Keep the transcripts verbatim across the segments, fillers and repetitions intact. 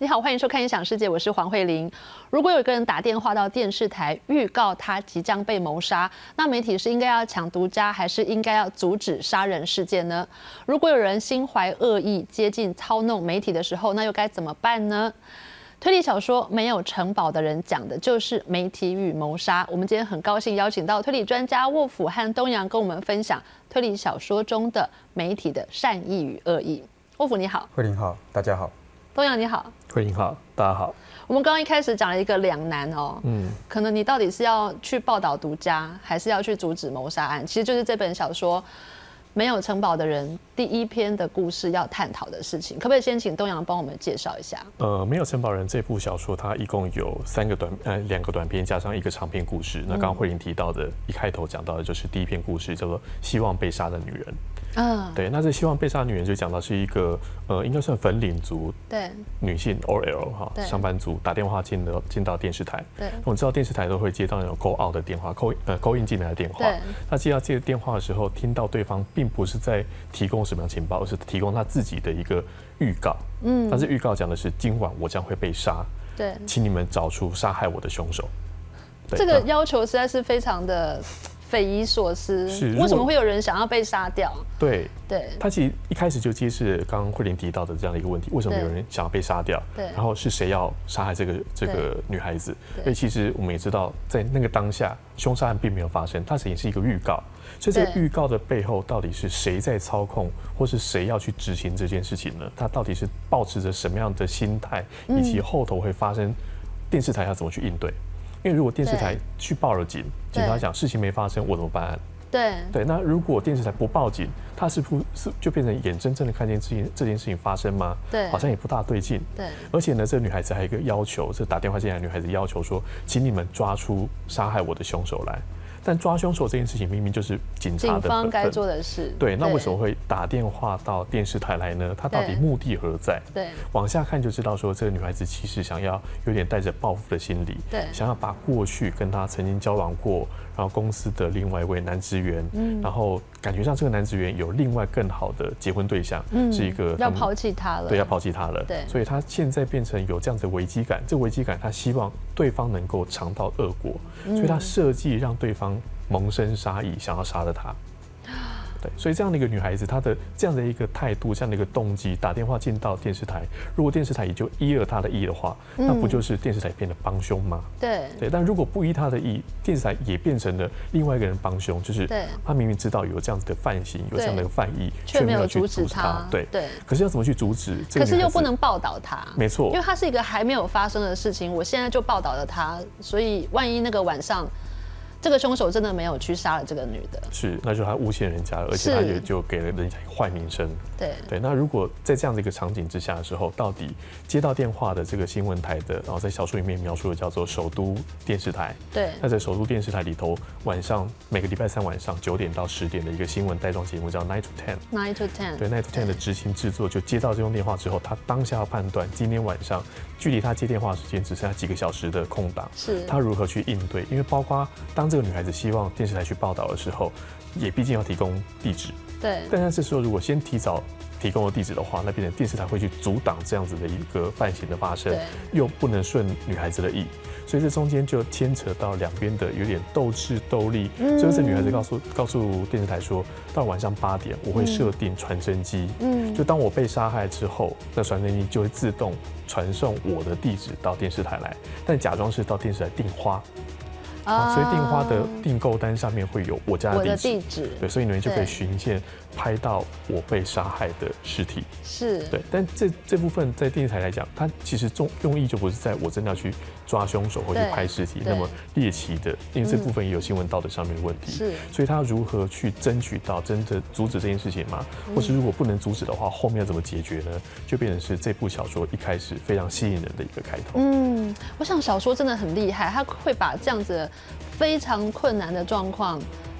你好，欢迎收看《影响世界》，我是黄慧玲。如果有一个人打电话到电视台预告他即将被谋杀，那媒体是应该要抢独家，还是应该要阻止杀人事件呢？如果有人心怀恶意，接近操弄媒体的时候，那又该怎么办呢？推理小说《没有城堡的人》讲的就是媒体与谋杀。我们今天很高兴邀请到推理专家沃甫和东阳，跟我们分享推理小说中的媒体的善意与恶意。沃甫你好， 慧玲好，大家好。 东阳你好， 慧玲好，大家好。 我们刚刚一开始讲了一个两难哦，嗯，可能你到底是要去报道独家，还是要去阻止谋杀案？其实就是这本小说《没有城堡的人》第一篇的故事要探讨的事情。可不可以先请东阳帮我们介绍一下？ 呃，《没有城堡人》这部小说，它一共有三个短呃两个短篇加上一个长篇故事。那刚刚慧玲提到的，一开头讲到的就是第一篇故事，叫做《希望被杀的女人》。嗯，对，那这希望被杀的女人就讲到是一个呃，应该算粉领族对女性 O L 哈上班族打电话进了进到电视台。对，我们知道电视台都会接到那种 call out 的电话，call 呃 call in 进来的电话。对，那接到这个电话的时候，听到对方并不是在提供什么样情报，而是提供他自己的一个预告。嗯，但是预告讲的是今晚我将会被杀。对，请你们找出杀害我的凶手。 这个要求实在是非常的匪夷所思，为什么会有人想要被杀掉？ 对，对，他其实一开始就揭示了刚刚慧玲提到的这样的一个问题：为什么有人想要被杀掉？对，然后是谁要杀害这个这个女孩子？所以其实我们也知道，在那个当下，凶杀案并没有发生，它只是一个预告。所以这个预告的背后，到底是谁在操控，或是谁要去执行这件事情呢？他到底是抱持着什么样的心态，以及后头会发生，电视台要怎么去应对？因为如果电视台去报了警，警察讲事情没发生，我怎么办？对对，那如果电视台不报警，他是不是就变成眼睁睁的看见这件这件事情发生吗？对，好像也不大对劲。对，而且呢，这个女孩子还有一个要求，这打电话进来的女孩子要求说，请你们抓出杀害我的凶手来。但抓凶手这件事情明明就是警察的警方该做的事。 对，那为什么会打电话到电视台来呢？他到底目的何在？对，往下看就知道说，这个女孩子其实想要有点带着报复的心理，对，想要把过去跟她曾经交往过，然后公司的另外一位男职员，嗯，然后感觉上这个男职员有另外更好的结婚对象，嗯，是一个要抛弃他了， 对，要抛弃他了，对，所以他现在变成有这样子的危机感，这危机感他希望对方能够尝到恶果，所以他设计让对方萌生杀意，想要杀了他。对，所以这样的一个女孩子，她的这样的一个态度，这样的一个动机，打电话进到电视台，如果电视台也就依了她的意的话，那不就是电视台变得帮凶吗？对对，但如果不依她的意，电视台也变成了另外一个人帮凶，就是他明明知道有这样子的犯行，有这样的犯意， 却没有去阻止他。 对对，可是要怎么去阻止？ 可是又不能报道他。 没错， 因为他是一个还没有发生的事情，我现在就报道了他，所以万一那个晚上，这个凶手真的没有去杀了这个女的，是， 那就他诬陷人家了，而且他也就给了人家一个坏名声。对对，那如果在这样的一个场景之下的时候，到底接到电话的这个新闻台的，然后在小说里面描述的叫做首都电视台。对，那在首都电视台里头，晚上每个礼拜三晚上九点到十点的一个新闻带状节目叫 Nine to Ten。Nine to Ten。对 ，Nine to Ten 的执行制作就接到这通电话之后，他当下要判断今天晚上距离他接电话的时间只剩下几个小时的空档，是他如何去应对？因为包括当这个女孩子希望电视台去报道的时候，也毕竟要提供地址。对。但是这时候如果先提早提供了地址的话，那变成电视台会去阻挡这样子的一个犯行的发生，又不能顺女孩子的意，所以这中间就牵扯到两边的有点斗智斗力。嗯、所以这女孩子告诉告诉电视台说，到晚上八点我会设定传真机，嗯，就当我被杀害之后，那传真机就会自动传送我的地址到电视台来，但假装是到电视台订花。啊，所以订花的订购单上面会有我家的地址，地址对，所以你们就可以循线拍到我被杀害的尸体。是，对，但这这部分在电视台来讲，它其实重用意就不是在我真的要去抓凶手或去拍尸体那么猎奇的，因为这部分也有新闻道德上面的问题。是，所以他如何去争取到真的阻止这件事情嘛？或是如果不能阻止的话，后面要怎么解决呢？就变成是这部小说一开始非常吸引人的一个开头。 嗯，我想小说真的很厉害，他会把这样子非常困难的状况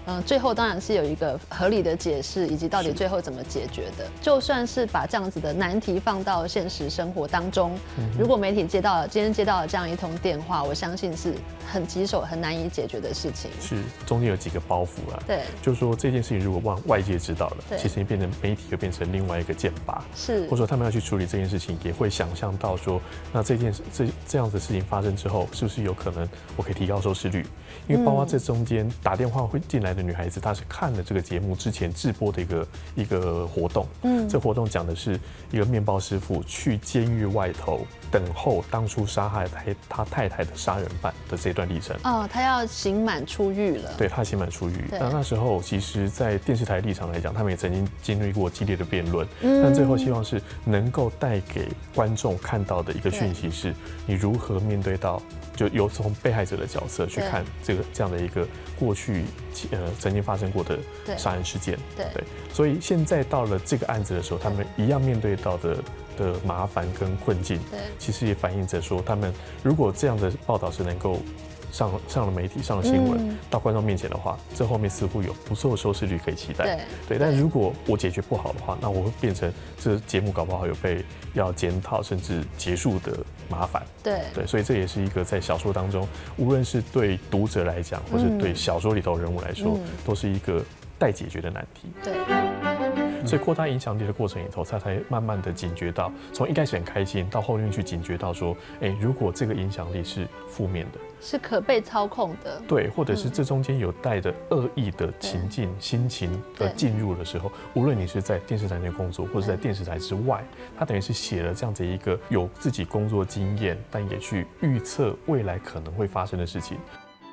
嗯、呃，最后当然是有一个合理的解释，以及到底最后怎么解决的。就算是把这样子的难题放到现实生活当中，嗯、如果媒体接到了今天接到了这样一通电话，我相信是很棘手、很难以解决的事情。 是中间有几个包袱啊。 对， 就是说这件事情如果外外界知道了，其实变成媒体又变成另外一个箭靶。 是， 或者说他们要去处理这件事情，也会想象到说，那这件事这这样子的事情发生之后，是不是有可能我可以提高收视率？因为包括这中间打电话会进来的女孩子，她是看了这个节目之前直播的一个一个活动，嗯，这活动讲的是一个面包师傅去监狱外头等候当初杀害他太太的杀人犯的这段历程。 哦，他要刑满出狱了。 对，他刑满出狱。那那时候其实，在电视台立场来讲，他们也曾经经历过激烈的辩论，嗯、但最后希望是能够带给观众看到的一个讯息是，你如何面对到。就由从被害者的角色去看这个这样的一个过去呃曾经发生过的杀人事件， 对， 对，所以现在到了这个案子的时候，他们一样面对到的的麻烦跟困境，对，其实也反映着说，他们如果这样的报道是能够上上了媒体、上了新闻、嗯、到观众面前的话，这后面似乎有不错的收视率可以期待，对，对。但如果我解决不好的话，那我会变成这节目搞不好有被要检讨甚至结束的麻烦， 对对，所以这也是一个在小说当中，无论是对读者来讲，或是对小说里头人物来说，嗯、都是一个待解决的难题。 对。 所以扩大影响力的过程里头，他才慢慢的警觉到，从一开始很开心，到后面去警觉到说，哎、欸，如果这个影响力是负面的， 是可被操控的， 对，或者是这中间有带着恶意的情境、心情而进入的时候，无论你是在电视台内工作，或者在电视台之外，他等于是写了这样子一个有自己工作经验，但也去预测未来可能会发生的事情。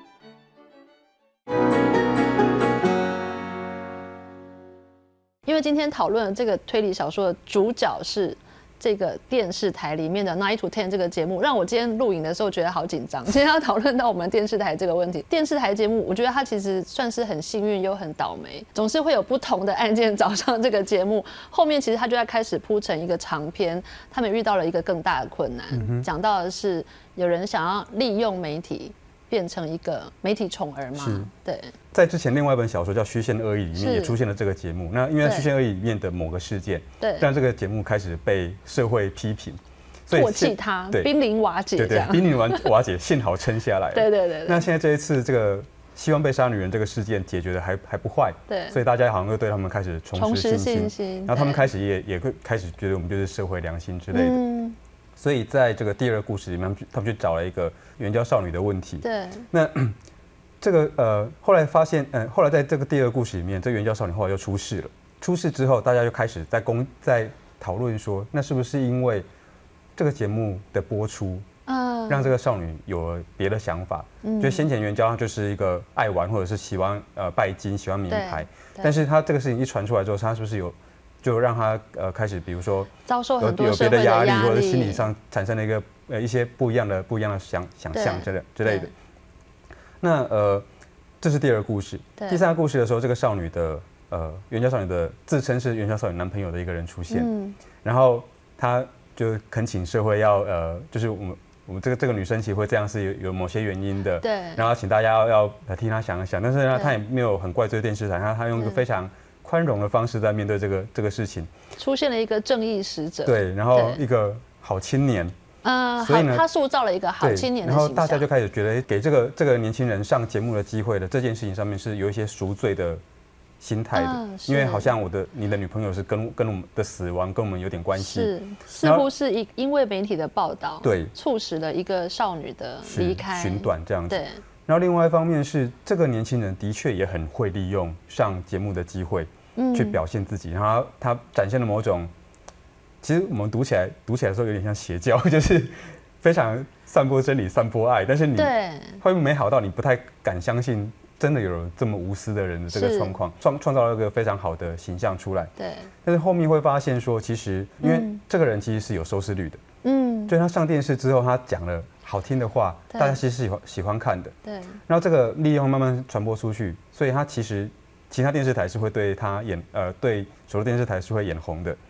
因为今天讨论的这个推理小说的主角是这个电视台里面的《Nine to Ten》这个节目，让我今天录影的时候觉得好紧张。今天要讨论到我们电视台这个问题，电视台节目，我觉得它其实算是很幸运又很倒霉，总是会有不同的案件找上这个节目。后面其实它就在开始铺成一个长篇，他们遇到了一个更大的困难，讲、嗯、到的是有人想要利用媒体变成一个媒体宠儿嘛？对。 在之前另外一本小说叫《虚线恶意》里面也出现了这个节目。那因为《虚线恶意》里面的某个事件，对，让这个节目开始被社会批评， 唾弃它，濒临瓦解。 对对，濒临瓦瓦解，幸好撑下来了。 对对对。 那现在这一次这个希望被杀女人这个事件解决的还还不坏，对，所以大家好像又对他们开始重拾信心，然后他们开始也也会开始觉得我们就是社会良心之类的。嗯。所以在这个第二个故事里面，他们去找了一个援交少女的问题。 对。 那这个呃，后来发现，呃，后来在这个第二个故事里面，这援交少女后来又出事了。出事之后，大家就开始在公在讨论说，那是不是因为这个节目的播出，嗯，让这个少女有了别的想法？嗯，就先前援交就是一个爱玩或者是喜欢呃拜金、喜欢名牌，但是他这个事情一传出来之后，他是不是有就让他呃开始，比如说遭受很多有别的压力，或者心理上产生了一个呃一些不一样的不一样的想想象之类之类的。那呃，这是第二个故事。第三个故事的时候，这个少女的呃援交少女的自称是援交少女男朋友的一个人出现，嗯、然后他就恳请社会要呃，就是我们我们这个这个女生其实会这样是有有某些原因的，对。然后请大家要要替她想一想，但是呢，她也没有很怪罪电视台，她她用一个非常宽容的方式在面对这个这个事情， 出现了一个正义使者， 对，然后一个好青年。 呃，所以呢，他塑造了一个好青年的形象， 然后大家就开始觉得，给这个这个年轻人上节目的机会的这件事情上面是有一些赎罪的心态的，嗯、因为好像我的你的女朋友是跟跟我们的死亡跟我们有点关系， 是似乎是因因为媒体的报道，对，促使了一个少女的离开寻短这样子， 对。 然后另外一方面是这个年轻人的确也很会利用上节目的机会，嗯，去表现自己，然后他展现了某种。其实我们读起来读起来的时候有点像邪教，就是非常散播真理、散播爱，但是你会美好到你不太敢相信，真的有这么无私的人的这个状况，创创造了一个非常好的形象出来。对，但是后面会发现说，其实因为这个人其实是有收视率的，嗯，就他上电视之后，他讲了好听的话，大家其实是喜欢喜欢看的。对，然后这个利用慢慢传播出去，所以他其实。其他电视台是会对他眼呃对首都电视台是会眼红的，嗯，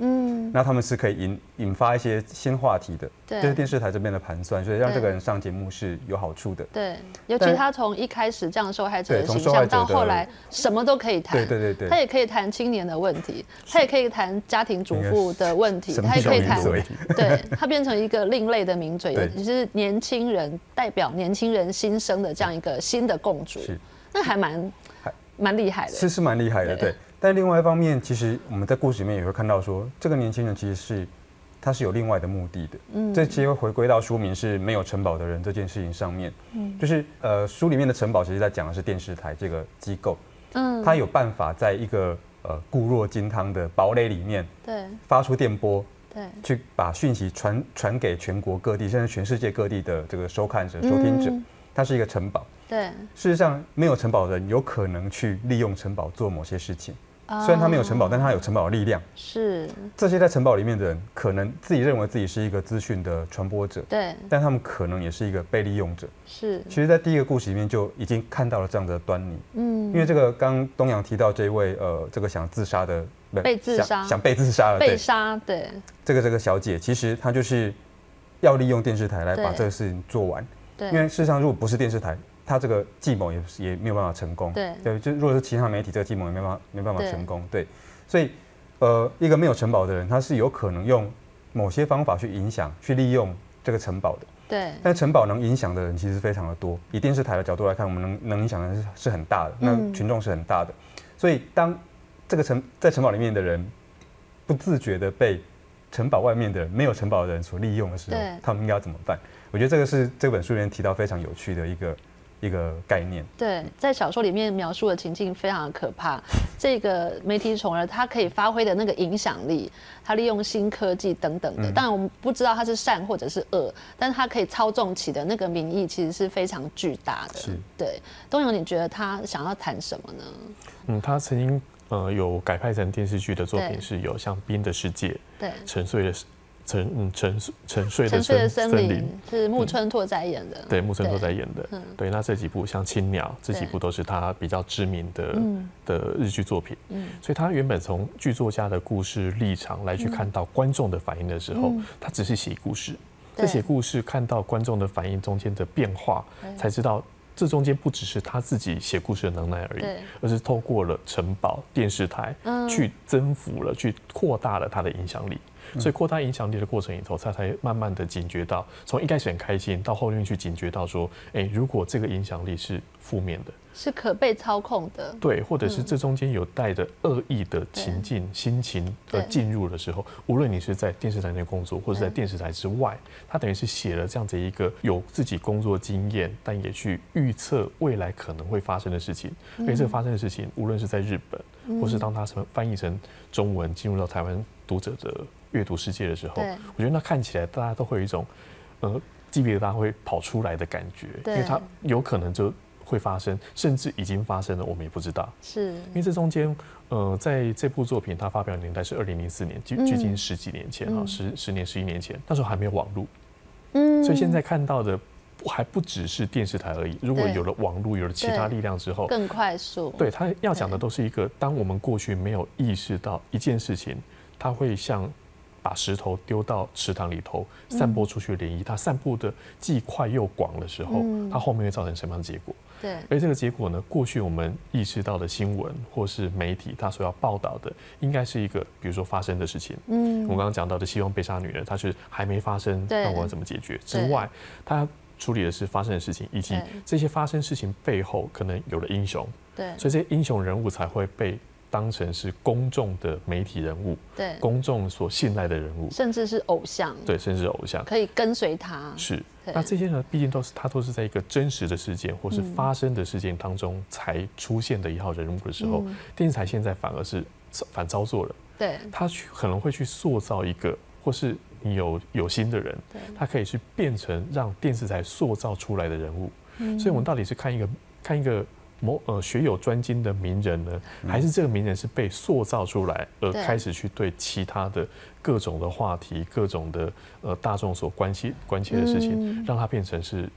那他们是可以引引发一些新话题的， 对， 就是电视台这边的盘算，所以让这个人上节目是有好处的。 对，尤其他从一开始这样受害者的形象，到后来什么都可以谈， 对对对对， 他也可以谈青年的问题，他也可以谈家庭主妇的问题，他也可以谈，对，他变成一个另类的名嘴，也是年轻人代表年轻人心声的这样一个新的共主，那还蛮蛮厉害的， 是是蛮厉害的，对。但另外一方面，其实我们在故事里面也会看到说，这个年轻人其实是他是有另外的目的的。嗯，这其实会回归到书名是没有城堡的人这件事情上面。嗯，就是呃书里面的城堡其实在讲的是电视台这个机构。嗯，他有办法在一个呃固若金汤的堡垒里面，对，发出电波，对，去把讯息传传给全国各地甚至全世界各地的这个收看者、收听者。嗯，它是一个城堡。对，事实上没有城堡的人有可能去利用城堡做某些事情。虽然他没有城堡，但他有城堡的力量。是这些在城堡里面的人，可能自己认为自己是一个资讯的传播者，对，但他们可能也是一个被利用者。是，其实，在第一个故事里面就已经看到了这样的端倪。嗯，因为这个刚东阳提到这位呃，这个想自杀的被自杀想, 想被自杀了被杀，对， 这个这个小姐，其实她就是要利用电视台来把这个事情做完。对，因为事实上，如果不是电视台，他这个计谋也也没有办法成功，对，对，就如果是其他媒体，这个计谋也没办法没办法成功，对，所以，呃，一个没有城堡的人，他是有可能用某些方法去影响、去利用这个城堡的，对。但城堡能影响的人其实非常的多，以电视台的角度来看，我们能能影响的人是是很大的，那群众是很大的，所以当这个城在城堡里面的人不自觉的被城堡外面的人没有城堡的人所利用的时候，他们应该要怎么办？我觉得这个是这本书里面提到非常有趣的一个。一个概念， 对，在小说里面描述的情境非常的可怕。这个媒体宠儿，他可以发挥的那个影响力，他利用新科技等等的，当然我们不知道他是善或者是恶，但是他可以操纵起的那个民意其实是非常巨大的。是，对。东阳，你觉得他想要谈什么呢？ 嗯，他曾经呃有改拍成电视剧的作品是有像《冰的世界》、对，《沉睡的》。沉嗯沉沉睡的森林是木村拓哉演的， 对，木村拓哉演的，嗯，对。那这几部像《青鸟》这几部都是他比较知名的的日剧作品，嗯，所以他原本从剧作家的故事立场来去看到观众的反应的时候，他只是写故事，在写故事看到观众的反应中间的变化，才知道这中间不只是他自己写故事的能耐而已，而是透过了城堡电视台去增幅了，去扩大了他的影响力。所以扩大影响力的过程里头，他才慢慢的警觉到，从一开始很开心，到后面去警觉到说，哎，如果这个影响力是负面的， 是可被操控的， 对，或者是这中间有带着恶意的情境、心情而进入的时候，无论你是在电视台内工作，或者在电视台之外，他等于是写了这样子一个有自己工作经验，但也去预测未来可能会发生的事情。而且这个发生的事情，无论是在日本，或是当他翻译成中文进入到台湾读者的阅读世界的时候，我觉得那看起来大家都会有一种，呃，鸡皮疙瘩会跑出来的感觉，因为它有可能就会发生，甚至已经发生了，我们也不知道。是，因为这中间，呃，在这部作品它发表的年代是二零零四年，距距今十几年前啊，十十年、十一年前，那时候还没有网络，嗯，所以现在看到的还不只是电视台而已。如果有了网络，有了其他力量之后， 更快速。 对，他要讲的都是一个，当我们过去没有意识到一件事情，它会像把石头丢到池塘里头，散播出去的涟漪，它散布的既快又广的时候，它后面会造成什么样的结果？对，而这个结果呢，过去我们意识到的新闻或是媒体，它所要报道的，应该是一个，比如说发生的事情。嗯，我们刚刚讲到的希望被杀女人，它是还没发生，那我要怎么解决？之外，它处理的是发生的事情，以及这些发生事情背后可能有了英雄。对，所以这些英雄人物才会被当成是公众的媒体人物，对，公众所信赖的人物， 甚至是偶像， 对，甚至是偶像， 可以跟随他。 是，那这些呢，毕竟都是他都是在一个真实的事件或是发生的事件当中才出现的一号人物的时候，嗯、电视台现在反而是反操作了，对，他可能会去塑造一个，或是你有有心的人，他可以去变成让电视台塑造出来的人物。嗯、所以，我们到底是看一个看一个。某呃学有专精的名人呢，还是这个名人是被塑造出来，而开始去对其他的各种的话题、各种的呃大众所关心关切的事情，嗯、让它变成是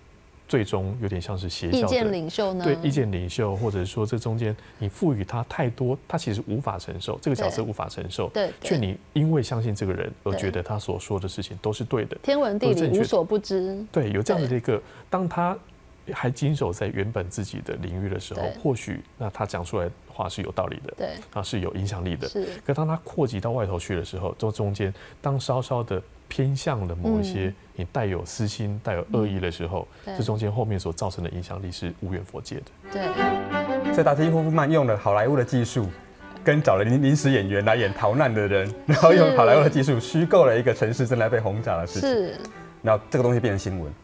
最终有点像是邪教的意见领袖呢？ 对，意见领袖，或者说这中间你赋予他太多，他其实无法承受，这个角色无法承受， 对， 却你因为相信这个人而觉得他所说的事情都是对的， 天文地理无所不知。 对，有这样的一个，当他还经手在原本自己的领域的时候，或许那他讲出来的话是有道理的， 对， 啊是有影响力的。 是， 可当他扩及到外头去的时候，这中间当稍稍的偏向了某一些你带有私心、带有恶意的时候，这中间后面所造成的影响力是无远弗届的。 对， 所以达斯汀·霍夫曼用了好莱坞的技术，跟找了临临时演员来演逃难的人，然后用好莱坞的技术虚构了一个城市正在被轰炸的事情， 是， 然后这个东西变成新闻。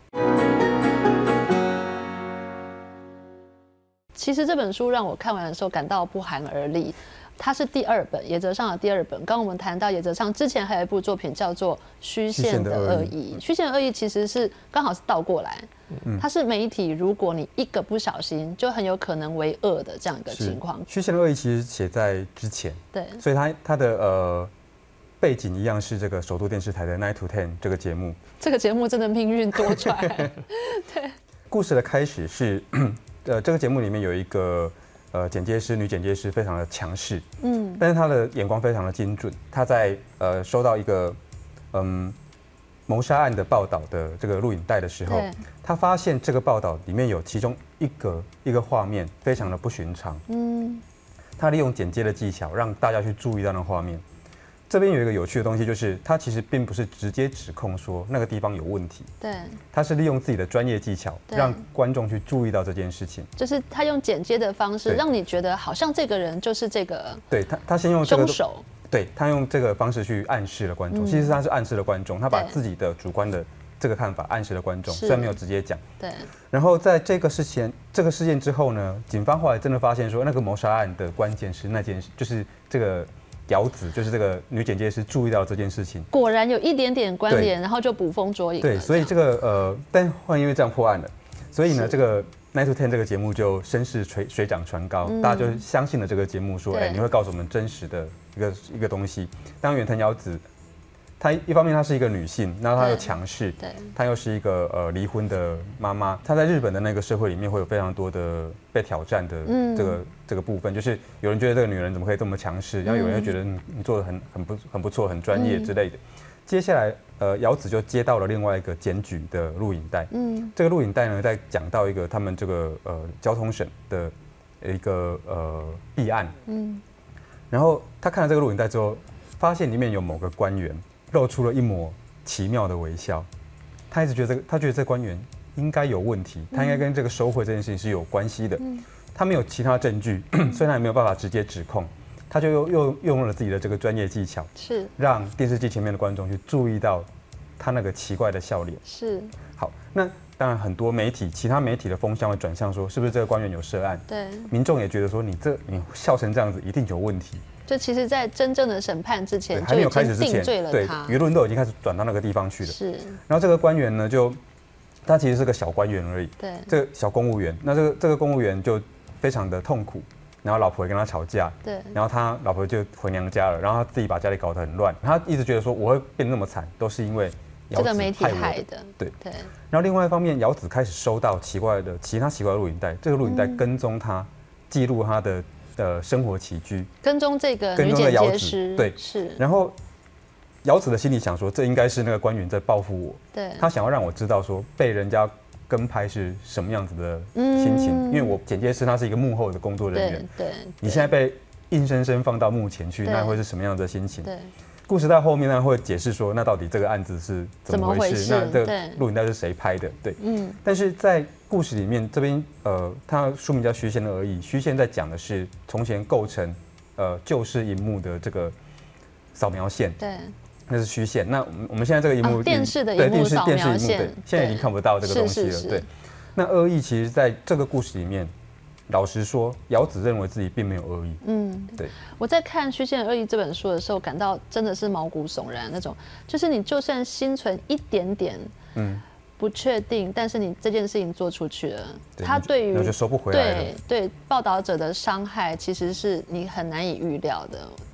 其实这本书让我看完的时候感到不寒而栗。它是第二本，野泽上的第二本。刚刚我们谈到野泽上之前还有一部作品叫做《虚线的恶意》，虚线的恶意其实是刚好是倒过来，它是媒体如果你一个不小心，就很有可能为恶的这样一个情况。 虚线的恶意其实写在之前， 对， 所以它它的呃背景一样是这个首都电视台的《Nine to Ten》这个节目。 这个节目真的命运多舛。对， 故事的开始是。呃，这个节目里面有一个呃剪接师，女剪接师非常的强势，嗯，但是她的眼光非常的精准。她在呃收到一个嗯谋杀案的报道的这个录影带的时候，她发现这个报道里面有其中一个一个画面非常的不寻常，嗯，她利用剪接的技巧让大家去注意到那个画面。这边有一个有趣的东西，就是他其实并不是直接指控说那个地方有问题， 对， 他是利用自己的专业技巧，让观众去注意到这件事情。 就是他用剪接的方式，让你觉得好像这个人就是这个， 对他，他先用这个凶手， 对他用这个方式去暗示了观众，嗯、其实他是暗示了观众，他把自己的主观的这个看法暗示了观众，虽然没有直接讲。 对。 然后在这个事件这个事件之后呢，警方后来真的发现说，那个谋杀案的关键是那件事，就是这个。瑶子就是这个女剪接师注意到这件事情， 果然有一点点关联，然后就捕风捉影。 对，所以这个呃，但后来因为这样破案了，所以呢，这个《Nine to Ten》这个节目就声势水水涨船高，嗯、大家就相信了这个节目，说，哎、欸，你会告诉我们真实的一个一个东西。当远藤瑶子，她一方面她是一个女性，然后她又强势，对，她又是一个呃离婚的妈妈，她在日本的那个社会里面会有非常多的被挑战的这个。嗯这个部分就是有人觉得这个女人怎么可以这么强势，然后有人又觉得你你做的很很不很不错，很专业之类的。接下来，呃，瑶子就接到了另外一个检举的录影带。嗯，这个录影带呢，在讲到一个他们这个呃交通省的一个呃弊案。嗯，然后他看了这个录影带之后，发现里面有某个官员露出了一抹奇妙的微笑。他一直觉得这个，他觉得这个官员应该有问题，他应该跟这个收贿这件事情是有关系的。嗯。他没有其他证据，所以他也没有办法直接指控，他就又又用了自己的这个专业技巧，是让电视机前面的观众去注意到他那个奇怪的笑脸。是好，那当然很多媒体，其他媒体的风向会转向说，是不是这个官员有涉案？对，民众也觉得说，你这你笑成这样子，一定有问题。 就其实，在真正的审判之前，还没有开始之前， 对，舆论都已经开始转到那个地方去了。是，然后这个官员呢，就他其实是个小官员而已，对，这个小公务员，那这个这个公务员就。非常的痛苦，然后老婆也跟他吵架，对，然后他老婆就回娘家了，然后他自己把家里搞得很乱，他一直觉得说我会变得那么惨，都是因为这个媒体害的， 对对。然后另外一方面，瑶子开始收到奇怪的其他奇怪的录影带，这个录影带跟踪他，记录他的呃生活起居， 跟踪这个女剪接师， 对，是。然后瑶子的心里想说，这应该是那个官员在报复我，对，他想要让我知道说被人家。跟拍是什么样子的心情？嗯、因为我剪接师他是一个幕后的工作人员，对，对你现在被硬生生放到幕前去，那会是什么样的心情？对，故事到后面呢会解释说，那到底这个案子是怎么回事？那这个录影带是谁拍的？对，嗯，但是在故事里面这边，呃，它书名叫《虚线的恶意》，虚线在讲的是从前构成呃旧式荧幕的这个扫描线，对。那是虚线。那我们我们现在这个荧幕、 啊、电视的荧幕扫描线， 对，现在已经看不到这个东西了。是是是对，那恶意其实在这个故事里面，老实说，瑶子认为自己并没有恶意。嗯，对。 我在看《虚线的恶意》这本书的时候，感到真的是毛骨悚然那种，就是你就算心存一点点，嗯。不确定，但是你这件事情做出去了，他对于那就收不回来了。 对对，报道者的伤害其实是你很难以预料的。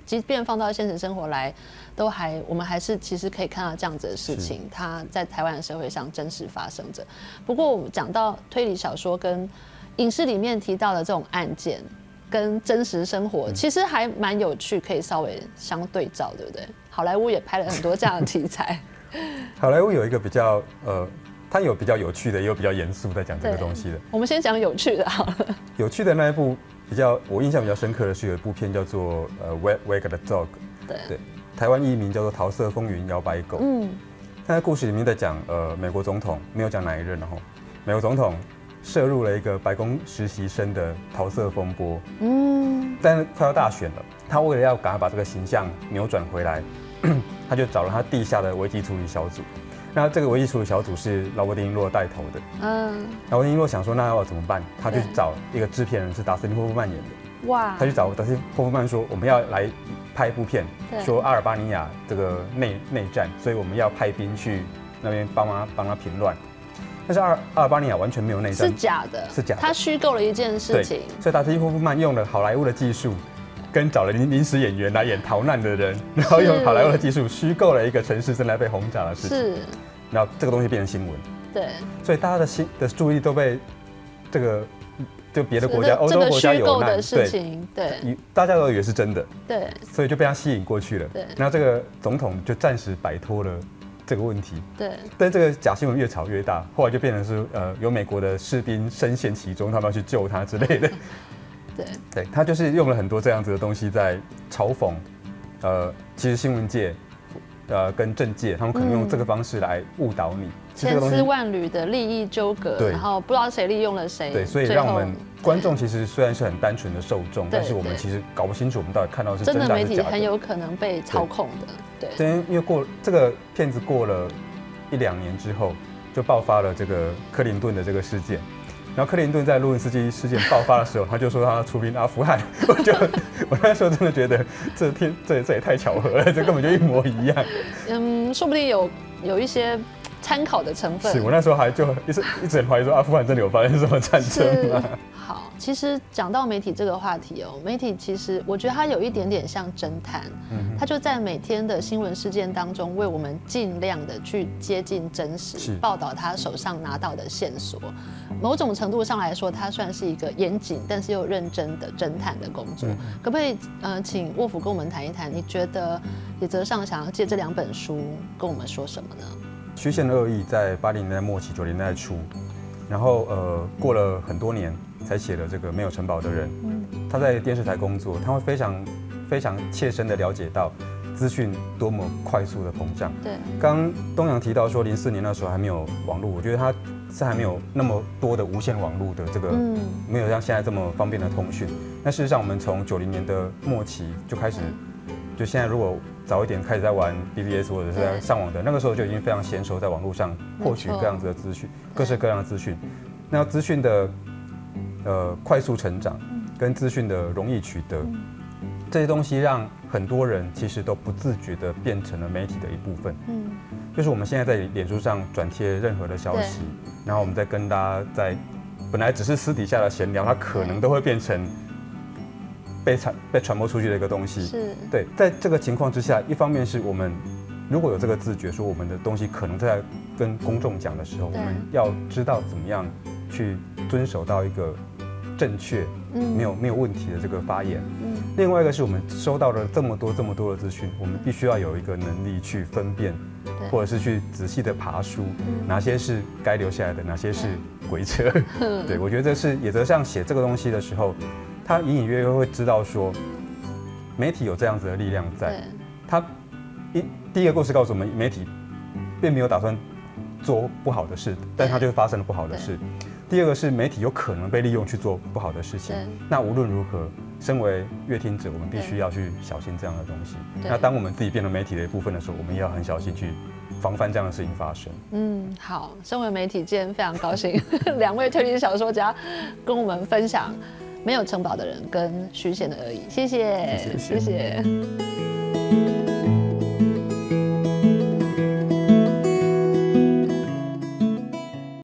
即便放到现实生活来，都还我们还是其实可以看到这样子的事情，它在台湾的社会上真实发生着。不过我们讲到推理小说跟影视里面提到的这种案件，跟真实生活其实还蛮有趣，可以稍微相对照，对不对？好莱坞也拍了很多这样的题材。 好莱坞有一个比较呃，它有比较有趣的，也有比较严肃在讲这个东西的。 我们先讲有趣的好了。有趣的那一部比较我印象比较深刻的是有一部片叫做呃《Wag Wag the Dog》，对对，台湾译名叫做《桃色风云摇摆狗》。嗯，那在故事里面在讲呃美国总统，没有讲哪一任，然后美国总统涉入了一个白宫实习生的桃色风波。嗯，但是快要大选了，他为了要赶快把这个形象扭转回来。他就找了他地下的危机处理小组，那这个危机处理小组是劳勃·狄尼洛带头的。嗯，劳勃·狄尼洛想说，那要怎么办？他就去找一个制片人，是达斯汀·霍夫曼演的。哇！他去找达斯汀·霍夫曼说，我们要来拍一部片，说阿尔巴尼亚这个内内战，所以我们要派兵去那边帮他帮他平乱。但是阿尔阿尔巴尼亚完全没有内战， 是假的， 是假的。 他虚构了一件事情， 所以达斯汀·霍夫曼用了好莱坞的技术。跟找了临临时演员来演逃难的人，然后用好莱坞的技术虚构了一个城市正在被轰炸的事情，是，然后这个东西变成新闻， 对， 所以大家的心的注意都被这个就别的国家，欧洲国家有难， 对，对， 大家都以为是真的， 对， 所以就被他吸引过去了，对，那这个总统就暂时摆脱了这个问题， 对， 但这个假新闻越炒越大，后来就变成是呃有美国的士兵深陷其中，他们要去救他之类的。对，对他就是用了很多这样子的东西在嘲讽，呃，其实新闻界，呃，跟政界，他们可能用这个方式来误导你， 千丝万缕的利益纠葛，然后不知道谁利用了谁， 对，所以让我们观众其实虽然是很单纯的受众，但是我们其实搞不清楚我们到底看到的是真的还是假的。 真的媒体很有可能被操控的，对。 对，因为过这个片子过了一两年之后，就爆发了这个克林顿的这个事件。然后克林顿在卢文斯基事件爆发的时候，他就说他出兵阿富汗，我就我那时候真的觉得这天这这也太巧合了，这根本就一模一样。 嗯，说不定有有一些参考的成分。 是我那时候还就一直一直很怀疑说阿富汗真的有发生什么战争吗？ 好，其实讲到媒体这个话题哦，媒体其实我觉得它有一点点像侦探，嗯，它就在每天的新闻事件当中，为我们尽量的去接近真实，报道他手上拿到的线索。某种程度上来说，它算是一个严谨但是又认真的侦探的工作。嗯，可不可以呃，请沃夫跟我们谈一谈？你觉得野泽上想要借这两本书跟我们说什么呢？ 虚线的恶意在八零年代末期、九零年代初，然后呃过了很多年才写了这个没有城堡的人。嗯，他在电视台工作，他会非常非常切身的了解到资讯多么快速的膨胀。对，刚东阳提到说零四年那时候还没有网络，我觉得他是还没有那么多的无线网络的这个，嗯，没有像现在这么方便的通讯。那事实上，我们从九零年的末期就开始，就现在如果早一点开始在玩 B B S 或者是在上网的，那个时候就已经非常娴熟在网络上获取各样子的资讯，各式各样的资讯。那资讯的呃快速成长跟资讯的容易取得，这些东西让很多人其实都不自觉的变成了媒体的一部分。嗯，就是我们现在在脸书上转贴任何的消息，然后我们再跟大家在本来只是私底下的闲聊，它可能都会变成被传被传播出去的一个东西。是，对，在这个情况之下，一方面是我们如果有这个自觉，说我们的东西可能在跟公众讲的时候，我们要知道怎么样去遵守到一个正确、没有没有问题的这个发言。嗯，另外一个是我们收到了这么多这么多的资讯，我们必须要有一个能力去分辨，或者是去仔细的爬梳，哪些是该留下来的，哪些是鬼扯。对，我觉得这是野泽上写这个东西的时候，他隐隐约约会知道说，媒体有这样子的力量在。他一第一个故事告诉我们，媒体并没有打算做不好的事，但他就发生了不好的事。第二个是媒体有可能被利用去做不好的事情。那无论如何，身为阅听者，我们必须要去小心这样的东西。那当我们自己变成媒体的一部分的时候，我们也要很小心去防范这样的事情发生。嗯，好，身为媒体，今天非常高兴，两位推理小说家跟我们分享没有城堡的人跟虚线的而已。谢谢，谢谢。谢谢。